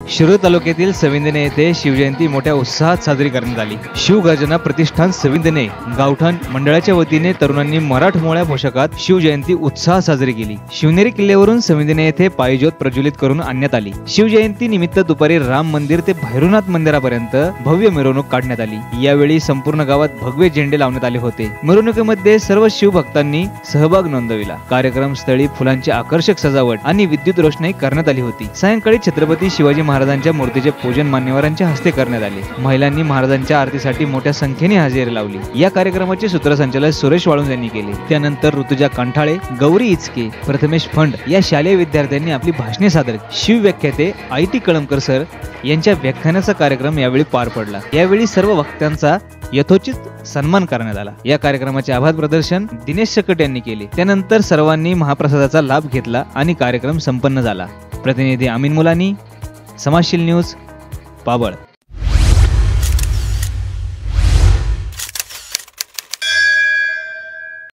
शिरूर तालुक्यातील सविंदने येथे शिवजयंती मोठ्या उत्साहात साजरी करण्यात आली। शिवगर्जना प्रतिष्ठान सविंदने गावठाण मंडळाच्या वतीने तरुणांनी मराठमोळ्या पोशाखात शिवजयंती उत्साहात साजरी केली। शिवनेरी किल्ल्यावरून सविंदने येथे पायज्योत प्रज्वलित करून आणण्यात आली। शिवजयंती निमित्त दुपारी राम मंदिर ते भैरवनाथ मंदिरापर्यंत भव्य मिरवणूक काढण्यात आली। यावेळी संपूर्ण गावात भगवे झेंडे लावण्यात आले होते। मिरवणुकीमध्ये सर्व शिवभक्तांनी सहभाग नोंदविला। कार्यक्रम स्थळी फुलांची आकर्षक सजावट आणि विद्युत रोषणाई करण्यात आली होती। सायंकाळी छत्रपती शिवाजी महाराजांच्या मूर्तीचे पूजन मान्यवरांच्या हस्ते करण्यात आले। महिलांनी महाराजांच्या आरतीसाठी मोठ्या संख्येने हजेरी लावली। या कार्यक्रमाचे सूत्रसंचालन सुरेश वाळुंज यांनी केले। त्यानंतर ऋतुजा कंठाळे, गौरी इचके, प्रथमेश फंड या शालेय विद्यार्थ्यांनी आपली भाषणे सादर केली। शिवव्याख्याते IT कळमकर सर यांच्या व्याख्यानाचा कार्यक्रम यावेळी पार पडला। यावेळी सर्व वक्त्यांचा यथोचित सन्मान करण्यात आला। या कार्यक्रमाचे आभार प्रदर्शन दिनेश सकट यांनी केले। त्यानंतर सर्वांनी महाप्रसादाचा लाभ घेतला आणि कार्यक्रम संपन्न झाला। प्रतिनिधी अमीन मुलानी, समाजशील न्यूज, पाबळ।